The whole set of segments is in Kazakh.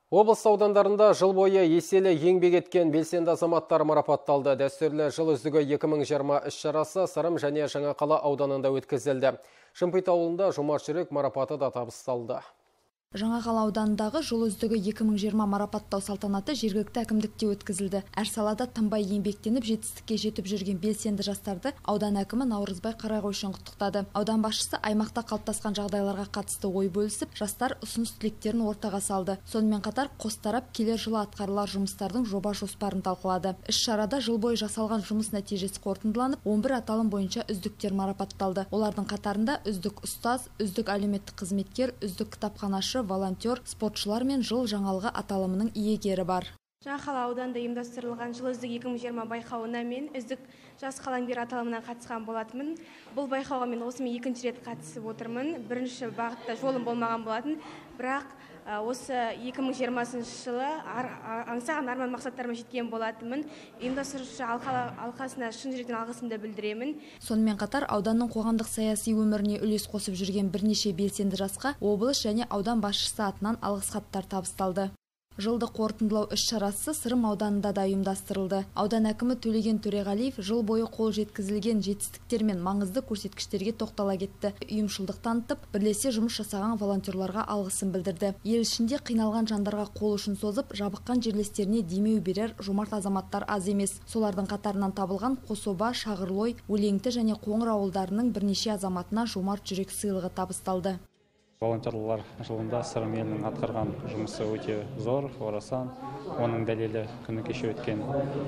Облыс аудандарында жыл бойы еселі еңбек еткен белсенді азаматтар марапатталды. Дәстүрлі жыл үздігі 2020 іс-шарасы Сырым және Жаңақала ауданында өткізілді. Шымпит ауылында жомарт жүрек марапаты да табысталды. Жаңақала ауданындағы жыл үздігі 2020 марапаттау салтанаты жергілікті әкімдікте өткізілді. Әр салада тынбай еңбектеніп жетістікке жетіп жүрген белсенді жастарды аудан әкімі Наурызбай Қарағойшин құттықтады. Аудан басшысы аймақта қалыптасқан жағдайларға қатысты ой бөлісіп, жастар ұсыныс-тілектерін ортаға салды. Сонымен қатар қос тарап келер жылы атқарылар жұмыстардың жоба жоспарын талқылады. Іс-шарада жыл бойы жасалған жұмыс нәтижесі қорытындыланып, 11 аталым бойынша үздіктер марапатталды. Олардың қатарында үздік ұстаз, үздік әлеуметтік қызметкер, үздік кітапханашы, волонтер, спортшылар мен жыл жаңалығы аталымының иегері бар. Жаңақала ауданында ұйымдастырылған жыл үздік 2020 байқауына мен үздік жас қаламгер аталымына қатысқан болатынмын. Бұл байқауға мен осымен екінші рет қатысып отырмын. Бірінші бағытта жолым болмаған болатын, бірақ осы 2020 жылы аңсаған арман мақсаттарыма жеткен болатынмын. Ұйымдастырушы алқасына шын жүректен алғысымды білдіремін. Сонымен қатар ауданның қоғамдық саяси өміріне үлес қосып жүрген бірнеше белсенді жасқа облыс және аудан басшысы атынан алғыс хаттар табысталды. Жылды қорытындылау іс-шарасы Сырым ауданында да ұйымдастырылды. Аудан әкімі Төлеген Төреғалиев жыл бойы қол жеткізілген жетістіктер мен маңызды көрсеткіштерге тоқтала кетті. Ұйымшылдық танытып, бірлесе жұмыс жасаған волонтерларға алғысын білдірді. Ел ішінде қиналған жандарға қол ұшын созып, жабыққан жерлестеріне демеу берер жомарт азаматтар аз емес. Солардың қатарынан табылған Қособа, Шағырлой, Өлеңті және Қоңыр ауылдарының бірнеше азаматына жомарт жүрек сыйлығы табысталды. Волонтерлар жылында Сырым елінің атқарған жұмысы өте зор, орасан. Оның дәлелі күні кеше өткен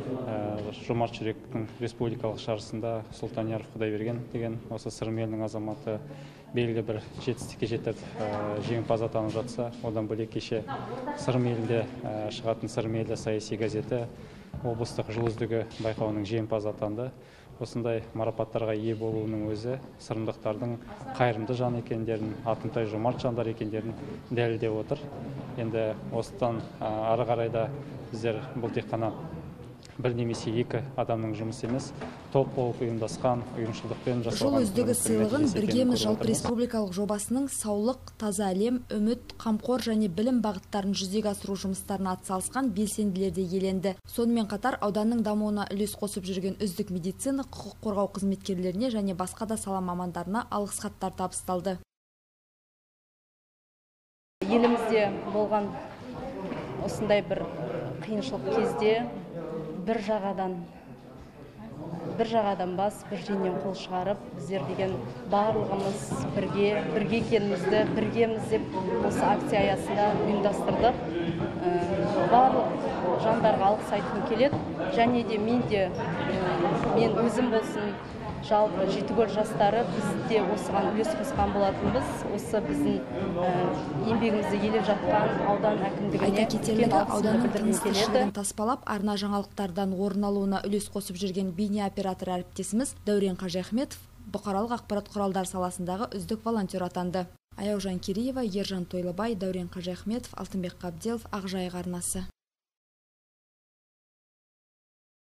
жомарт жүректің республикалық шарасында Сұлтанияров Құдайберген деген осы Сырым елінің азаматы белгілі бір жетістікке жетіп жеңімпаз атанып жатса, одан бөлек кеше Сырым елінде шығатын Сырым елі саяси газеті облыстық жыл үздігі байқауының жеңімпазы атанды. Осындай марапаттарға ие болуының өзі сырымдықтардың қайырымды жан екендерін, атымтай жомарт жандар екендерін дәлелдеп отыр. Енді осыдан ары қарай да біздер бұл тек қана бір немесе екі адамның жұмысы емес, топ болып ұйымдасқан, ұйымшылдықпен жасалған. Жыл үздігі сыйлығын Біргеміз жалпы республикалық жобасының саулық, таза әлем, үміт, қамқор және білім бағыттарын жүзеге асыру жұмыстарына атсалысқан белсенділер де иеленді. Сонымен қатар ауданның дамуына үлес қосып жүрген үздік медицина, құқық қорғау қызметкерлеріне және басқа да сала мамандарына алғыс хаттар табысталды. Елімізде болған осындай бір қиыншылық кезде бір жағадан бас, бір жеңнен қол шығарып, біздер деген барлығымыз бірге екенімізді, біргеміз деп осы акция аясында ұйымдастырдық. Барлық жандарға алғыс айтқым келеді, және де мен өзім болсын, жалпы Жетікөл жастары біз де осыған үлес қосқан болатынбыз. Осы біздің еңбегімізді елеп жатқан аудан әкімдігіне айта кетерлігі, ауданның тыныс-тіршілігін таспалап, арна жаңалықтардан орын алуына үлес қосып жүрген бейне оператор әріптесіміз Дәурен Қажиахметов бұқаралық ақпарат құралдар саласындағы үздік волонтер атанды. Аяужан Кереева, Ержан Тойлыбай, Дәурен Қажиахметов, Алтынбек Қабделов, Ақжайық арнасы.